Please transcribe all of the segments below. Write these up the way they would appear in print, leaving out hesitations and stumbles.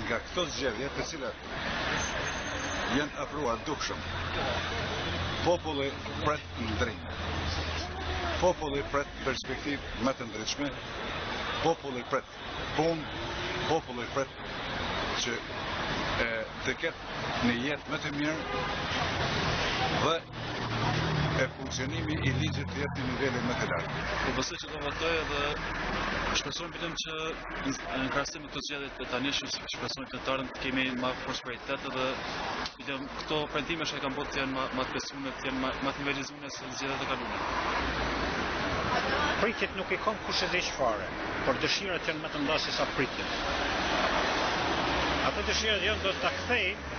nga këto zgjedhje të cilat janë afruar dukshëm. Populli pret ndryshim. Populli pret perspektivë më të ndryshme. Populli pret punë. Populli pret që të ketë një jetë më të mirë dhe e funksionimi I ligjit të jetë në nivelin më të lartë. Po besoj që do votoj dhe shpresoj vetëm që në krahasim me këto zgjedhje të tanishme, shpresoj të ardhmen të kemi më prosperitet dhe këto premtime që kanë bërë të jenë më të besueshme, të jenë më të nivelizuara se zgjedhjet e kaluara. Pritjet nuk I kanë kushte dhe çfarë, por dëshirat janë më të mëdha se sa pritjet. Ato dëshirat janë do ta kthejnë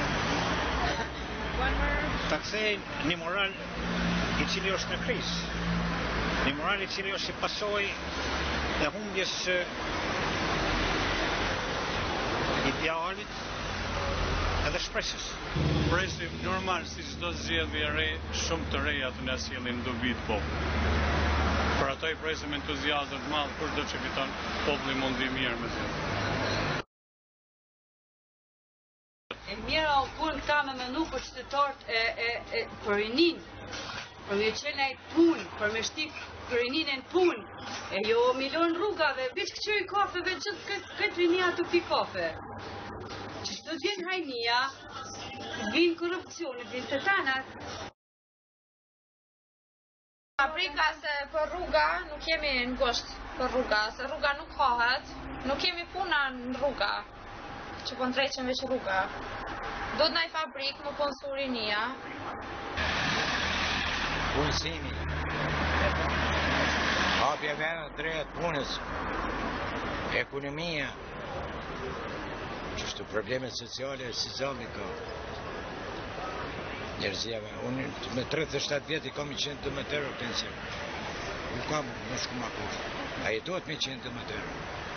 një moral I cili është në krizë. Një moral I cili është I pasojë e humbjes së idealit edhe shpresës. Presim normal si çdo zgjedhje e re, shumë të reja të na sjellin dobi të popullit. Për ato I presim entuziazëm të madh kur do të fiton populli mundi I mirë me zgjedhje. E mira o punë këta me menu për qytetarët për rinin, për me qenë ai punë, për me shtik për rinin e në punë, e jo milion rrugave, veç këqyri kafeve, gjithë këtë rinia të pi kafe. Që shtë të vjen hajnia, vinë korupcionit, vinë të tanat. Paprika se për rruga nuk kemi në gosht për rruga, se rruga nuk kohet, nuk kemi puna në rruga. Që po ndreqen veç rruga. Do të ndaj fabrik, më punë surinia. Punësimi. Hapja vene drejt punës. Ekonomia. Qështu problemet sociale si zami ka. Njerëzjeve. Unë me 37 vjetë I kam 112 euro pension. Nuk kam, nuk shku ma kush. A jetohet me 112 euro.